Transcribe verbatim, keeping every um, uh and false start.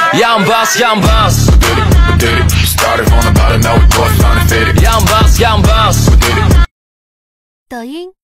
Yeah, I'm boss, yeah, I'm boss. We did it, we did it. Started from the bottom, now we go trying to fit it. Yeah, I'm boss, yeah, I'm boss. We did it. 抖音。